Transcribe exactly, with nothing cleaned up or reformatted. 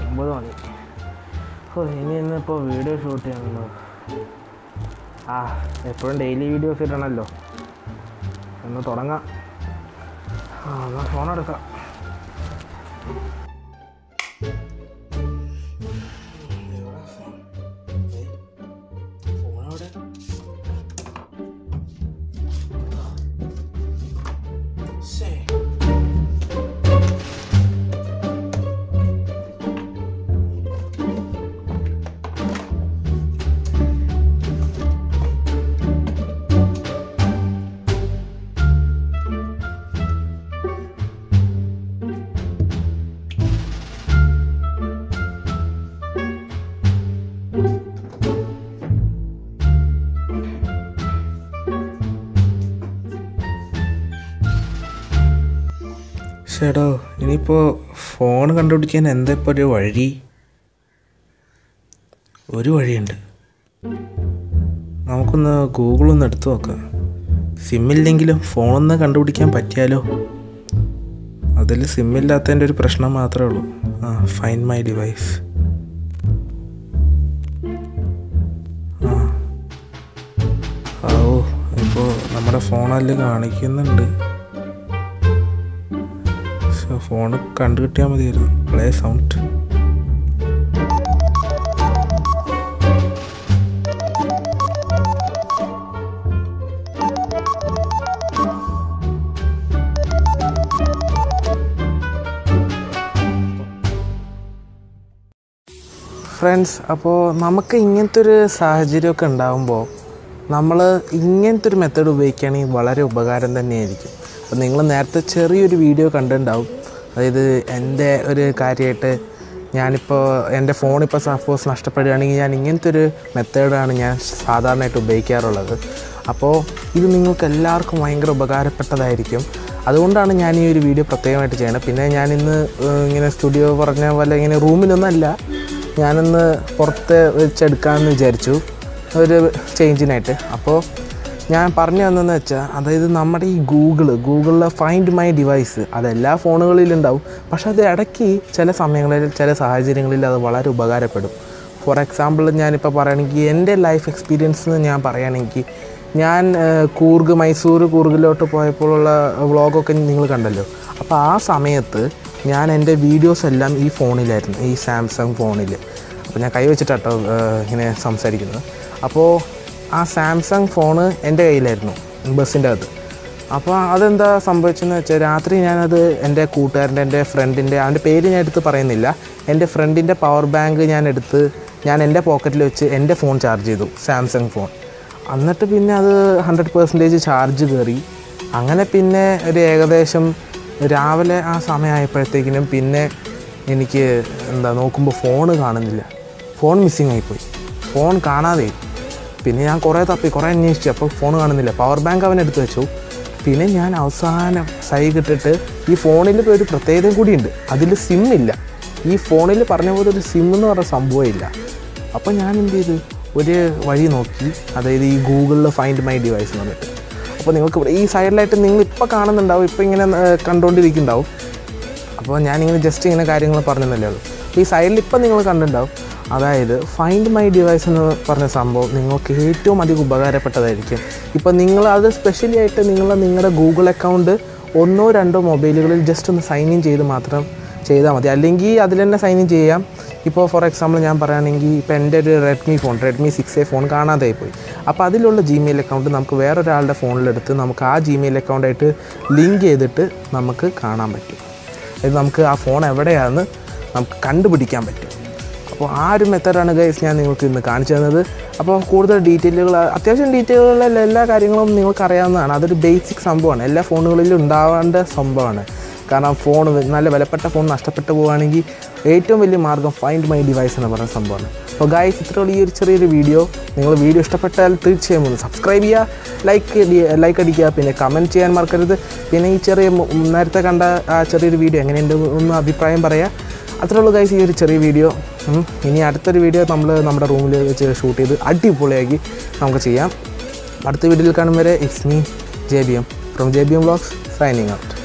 ഒമ്പത് മണി. ഓ ഇനി ഇന്നിപ്പോൾ വീഡിയോ ഷൂട്ട് ചെയ്യണല്ലോ. ആ എപ്പോഴും ഡെയിലി വീഡിയോസ് ഇടണമല്ലോ. ഒന്ന് തുടങ്ങാം. ആ എന്നാൽ ഫോൺ എടുക്കാം. ചേട്ടോ ഇനിയിപ്പോൾ ഫോൺ കണ്ടുപിടിക്കാൻ എന്താ ഇപ്പോൾ ഒരു വഴി? ഒരു വഴിയുണ്ട്. നമുക്കൊന്ന് ഗൂഗിളൊന്ന് എടുത്തു നോക്കാം. സിമ്മില്ലെങ്കിലും ഫോണൊന്ന് കണ്ടുപിടിക്കാൻ പറ്റിയാലോ? അതിൽ സിമ്മില്ലാത്തതിൻ്റെ ഒരു പ്രശ്നം മാത്രമേ ഉള്ളൂ. ആ ഫൈൻഡ് മൈ ഡിവൈസ്. ആ ഓ ഇപ്പോൾ നമ്മുടെ ഫോണിൽ കാണിക്കുന്നുണ്ട്. ഫോണ് കണ്ടു കിട്ടിയാൽ മതിയായിരുന്നു. Play sound. ഫ്രണ്ട്സ്, അപ്പോൾ നമുക്ക് ഇങ്ങനത്തെ ഒരു സാഹചര്യമൊക്കെ ഉണ്ടാകുമ്പോൾ നമ്മൾ ഇങ്ങനത്തെ ഒരു മെത്തേഡ് ഉപയോഗിക്കുകയാണെങ്കിൽ വളരെ ഉപകാരം തന്നെയായിരിക്കും. അപ്പോൾ നിങ്ങൾ നേരത്തെ ചെറിയൊരു വീഡിയോ കണ്ടിട്ടുണ്ടാവും. അതായത് എൻ്റെ ഒരു കാര്യമായിട്ട് ഞാനിപ്പോൾ എൻ്റെ ഫോണിപ്പോൾ സപ്പോസ് നഷ്ടപ്പെടുകയാണെങ്കിൽ ഞാൻ ഇങ്ങനത്തെ ഒരു മെത്തേഡാണ് ഞാൻ സാധാരണയായിട്ട് ഉപയോഗിക്കാറുള്ളത്. അപ്പോൾ ഇത് നിങ്ങൾക്ക് എല്ലാവർക്കും ഭയങ്കര ഉപകാരപ്പെട്ടതായിരിക്കും. അതുകൊണ്ടാണ് ഞാൻ ഈ ഒരു വീഡിയോ പ്രത്യേകമായിട്ട് ചെയ്യണത്. പിന്നെ ഞാനിന്ന് ഇങ്ങനെ സ്റ്റുഡിയോ പറഞ്ഞ പോലെ ഇങ്ങനെ റൂമിലൊന്നല്ല, ഞാനിന്ന് പുറത്ത് വെച്ചെടുക്കാമെന്ന് വിചാരിച്ചു ഒരു ചേഞ്ചിനായിട്ട്. അപ്പോൾ ഞാൻ പറഞ്ഞു തന്നെന്ന് വെച്ചാൽ, അതായത് നമ്മുടെ ഈ ഗൂഗിള് ഗൂഗിളിലെ ഫൈൻഡ് മൈ ഡിവൈസ് അതെല്ലാ ഫോണുകളിലുണ്ടാവും. പക്ഷെ അത് ഇടയ്ക്ക് ചില സമയങ്ങളിൽ ചില സാഹചര്യങ്ങളിൽ അത് വളരെ ഉപകാരപ്പെടും. ഫോർ എക്സാമ്പിൾ ഞാനിപ്പോൾ പറയുകയാണെങ്കിൽ എൻ്റെ ലൈഫ് എക്സ്പീരിയൻസ് ഞാൻ പറയുകയാണെങ്കിൽ, ഞാൻ കൂർഗ് മൈസൂർ കൂർഗിലോട്ട് പോയപ്പോഴുള്ള വ്ളോഗൊക്കെ നിങ്ങൾ കണ്ടല്ലോ. അപ്പോൾ ആ സമയത്ത് ഞാൻ എൻ്റെ വീഡിയോസ് എല്ലാം ഈ ഫോണിലായിരുന്നു, ഈ സാംസങ് ഫോണിൽ. അപ്പോൾ ഞാൻ കൈ വെച്ചിട്ടാട്ടോ ഇങ്ങനെ സംസാരിക്കുന്നത്. അപ്പോൾ ആ സാംസങ് ഫോണ് എൻ്റെ കയ്യിലായിരുന്നു ബസ്സിൻ്റെ അകത്ത്. അപ്പോൾ അതെന്താ സംഭവിച്ചതെന്ന് വെച്ചാൽ, രാത്രി ഞാനത് എൻ്റെ കൂട്ടുകാരൻ്റെ എൻ്റെ ഫ്രണ്ടിൻ്റെ, അവൻ്റെ പേര് ഞാൻ എടുത്ത് പറയുന്നില്ല, എൻ്റെ ഫ്രണ്ടിൻ്റെ പവർ ബാങ്ക് ഞാൻ എടുത്ത് ഞാൻ എൻ്റെ പോക്കറ്റിൽ വെച്ച് എൻ്റെ ഫോൺ ചാർജ് ചെയ്തു, സാംസങ് ഫോൺ. എന്നിട്ട് പിന്നെ അത് ഹൺഡ്രഡ് പെർസെൻറ്റേജ് ചാർജ് കയറി. അങ്ങനെ പിന്നെ ഒരു ഏകദേശം രാവിലെ ആ സമയമായപ്പോഴത്തേക്കിനും പിന്നെ എനിക്ക് എന്താ നോക്കുമ്പോൾ ഫോൺ കാണുന്നില്ല, ഫോൺ മിസ്സിങ് ആയിപ്പോയി, ഫോൺ കാണാതെ. പിന്നെ ഞാൻ കുറേ തപ്പി കുറേ അന്വേഷിച്ചു, അപ്പോൾ ഫോൺ കാണുന്നില്ല. പവർ ബാങ്ക് അവൻ എടുത്ത് വെച്ചു. പിന്നെ ഞാൻ അവസാനം സൈക്കിട്ടിട്ട് ഈ ഫോണിൽ ഒരു പ്രത്യേകതയും കൂടിയുണ്ട്, അതിൽ സിമ്മില്ല. ഈ ഫോണിൽ പറഞ്ഞ പോലെ ഒരു സിം എന്ന് പറഞ്ഞ സംഭവമില്ല. അപ്പോൾ ഞാൻ എന്ത് ചെയ്തു, ഒരു വഴി നോക്കി, അതായത് ഈ ഗൂഗിളിൽ ഫൈൻഡ് മൈ ഡിവൈസ് എന്ന് പറഞ്ഞിട്ട്. അപ്പോൾ നിങ്ങൾക്ക് ഇവിടെ ഈ സൈഡിലായിട്ട് നിങ്ങൾ ഇപ്പോൾ കാണുന്നുണ്ടാവും, ഇപ്പോൾ ഇങ്ങനെ കണ്ടുകൊണ്ടിരിക്കുന്നുണ്ടാവും. അപ്പോൾ ഞാനിങ്ങനെ ജസ്റ്റ് ഇങ്ങനെ കാര്യങ്ങൾ പറഞ്ഞതല്ലേ ഉള്ളൂ. അപ്പോൾ ഈ സൈഡിൽ ഇപ്പം നിങ്ങൾ കണ്ടിട്ടുണ്ടാവും. അതായത് ഫൈൻഡ് മൈ ഡിവൈസ് എന്ന് പറഞ്ഞ സംഭവം നിങ്ങൾക്ക് ഏറ്റവും അധികം ഉപകാരപ്പെട്ടതായിരിക്കും. ഇപ്പോൾ നിങ്ങൾ അത് സ്പെഷ്യലി ആയിട്ട് നിങ്ങൾ നിങ്ങളുടെ ഗൂഗിൾ അക്കൗണ്ട് ഒന്നോ രണ്ടോ മൊബൈലുകളിൽ ജസ്റ്റ് ഒന്ന് സൈൻ ഇൻ ചെയ്ത് മാത്രം ചെയ്താൽ മതി. അല്ലെങ്കിൽ അതിൽ തന്നെ സൈൻ ഇൻ ചെയ്യാം. ഇപ്പോൾ ഫോർ എക്സാമ്പിൾ ഞാൻ പറയുകയാണെങ്കിൽ, ഇപ്പോൾ എൻ്റെ ഒരു Redmi phone Redmi six A phone കാണാതായി പോയി. അപ്പോൾ അതിലുള്ള ജിമെയിൽ അക്കൗണ്ട് നമുക്ക് വേറൊരാളുടെ ഫോണിലെടുത്ത് നമുക്ക് ആ ജിമെയിൽ അക്കൗണ്ടായിട്ട് ലിങ്ക് ചെയ്തിട്ട് നമുക്ക് കാണാൻ പറ്റും. ഇത് നമുക്ക് ആ ഫോൺ എവിടെയാണെന്ന് നമുക്ക് കണ്ടുപിടിക്കാൻ പറ്റും. അപ്പോൾ ആ ഒരു മെത്തേഡാണ് ഗൈസ് ഞാൻ നിങ്ങൾക്ക് ഇന്ന് കാണിച്ചു തന്നത്. അപ്പോൾ കൂടുതൽ ഡീറ്റെയിലുകൾ, അത്യാവശ്യം ഡീറ്റെയിലുകളുള്ള എല്ലാ കാര്യങ്ങളും നിങ്ങൾക്ക് അറിയാവുന്നതാണ്. അതൊരു ബേസിക് സംഭവമാണ്, എല്ലാ ഫോണുകളിലും ഉണ്ടാവേണ്ട സംഭവമാണ്. കാരണം ഫോൺ നല്ല വിലപ്പെട്ട ഫോൺ നഷ്ടപ്പെട്ടു പോവുകയാണെങ്കിൽ ഏറ്റവും വലിയ മാർഗ്ഗം ഫൈൻഡ് മൈ ഡിവൈസ് എന്ന് പറയുന്ന സംഭവമാണ്. അപ്പോൾ ഗൈസ് ഇത്രയുള്ള ഈ ഒരു ചെറിയൊരു വീഡിയോ, നിങ്ങൾ വീഡിയോ ഇഷ്ടപ്പെട്ടാൽ തീർച്ചയായും ഒന്ന് സബ്സ്ക്രൈബ് ചെയ്യുക, ലൈക്ക് ലൈക്ക് അടിക്കുക, പിന്നെ കമൻറ്റ് ചെയ്യാൻ മറക്കരുത്. പിന്നെ ഈ ചെറിയ നേരത്തെ കണ്ട ആ ചെറിയൊരു വീഡിയോ എങ്ങനെയുണ്ട് ഒന്ന് അഭിപ്രായം പറയുക. അത്രയുള്ളൂ ഗൈസ് ഈ ഒരു ചെറിയ വീഡിയോ. ഇനി അടുത്തൊരു വീഡിയോ നമ്മൾ നമ്മുടെ റൂമിൽ വെച്ച് ഷൂട്ട് ചെയ്ത് അടിപൊളിയാക്കി നമുക്ക് ചെയ്യാം. അടുത്ത വീഡിയോയിൽ കാണും വരെ it's me J B M from J B M vlogs signing out.